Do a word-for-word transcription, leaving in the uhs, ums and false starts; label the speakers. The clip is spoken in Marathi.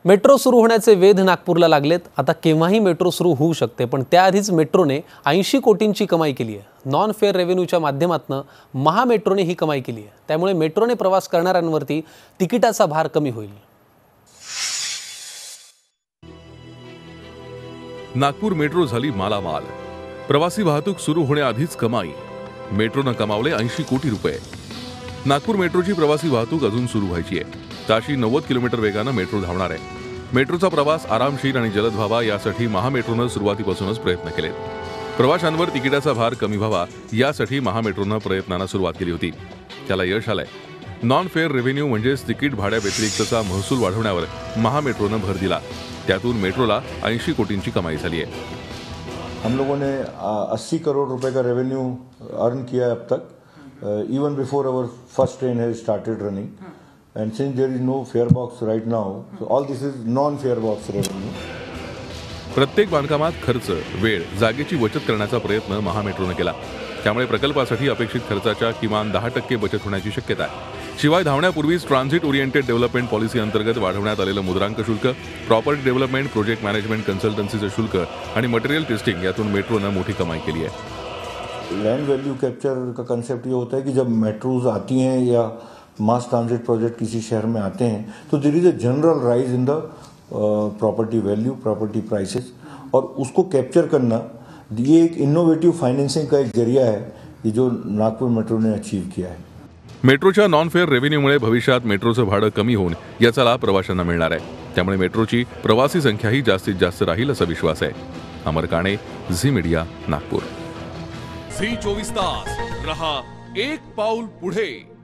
Speaker 1: मेट्रो सुरू होण्याचे वेध नागपूरला लागलेत। आता केव्हाही मेट्रो सुरू होऊ शकते, पण त्याआधीच मेट्रोने ऐंशी कोटींची कमाई केली आहे। नॉन फेअर रेव्हेन्यूच्या माध्यमातून महामेट्रोने ही कमाई केली आहे। त्यामुळे मेट्रोने प्रवास करणाऱ्यांवरती तिकिटाचा भार कमी होईल।
Speaker 2: नागपूर मेट्रो झाली मालामाल। प्रवासी वाहतूक सुरू होण्याआधीच कमाई। मेट्रोने कमावले ऐंशी कोटी रुपये। नागपूर मेट्रोची प्रवासी वाहतूक अजून सुरू व्हायची आहे। ताशी नव्वद किलोमीटर वेगाने मेट्रो धावणार आहे। मेट्रोचा प्रवास आरामशीर आणि जलद व्हावा यासाठी महामेट्रोने सुरुवातीपासूनच प्रयत्न केले। प्रवाशांवर तिकिटाचा भार कमी व्हावा यासाठी महामेट्रोने प्रयत्नांना सुरुवात केली होती। त्याला यश आलंय। नॉन फेअर रेव्हेन्यू म्हणजे तिकीट भाड्या व्यतिरिक्तचा महसूल वाढवण्यावर महामेट्रोने भर दिला। त्यातून मेट्रोला ऐंशी कोटींची कमाई झाली आहे।
Speaker 3: हम लोगों ने अस्सी करोड़ रुपए का रेवेन्यू अर्न किया है अब तक, even before our first train has started running, and since there is no fare box right now, so all this is non fare box revenue.
Speaker 2: प्रत्येक बांधकामात खर्च, वेळ, जागेची बचत करण्याचा प्रयत्न महामेट्रोने केला। त्यामुळे प्रकल्पासाठी अपेक्षित खर्चाच्या किमान दहा टक्के बचत होण्याची शक्यता आहे। शिवाय धावण्यापूर्वीच ट्रान्झिट ओरिएंटेड डेव्हलपमेंट पॉलिसी अंतर्गत वाढवण्यात आलेलं मुद्रांक शुल्क, प्रॉपर्टी डेव्हलपमेंट, प्रोजेक्ट मॅनेजमेंट कन्सल्टन्सीचं शुल्क आणि मटेरियल टेस्टिंग यातून मेट्रोने मोठी कमाई केली आहे।
Speaker 3: लैंड वैल्यू कैप्चर का कंसेप्ट ये होता है कि जब मेट्रोज आती हैं या मास ट्रांजिट प्रोजेक्ट किसी शहर में आते हैं तो there is a general rise in the property value, property prices, और उसको कैप्चर करना ये एक इनोवेटिव फाइनेंसिंग का एक जरिया है ये जो नागपुर मेट्रो ने अचीव किया है।
Speaker 2: मेट्रोच्या नॉन फेअर रेव्हेन्यूमुळे भविष्यात मेट्रोचं भाडं कमी होऊन याचा लाभ प्रवाशांना मिळणार आहे। त्यामुळे मेट्रोची प्रवासी संख्याही जास्तीत जास्त राहील असा विश्वास आहे। अमर काणे, झी मीडिया, नागपूर।
Speaker 4: झी चोवीस तास रहा एक पाऊल पुढे।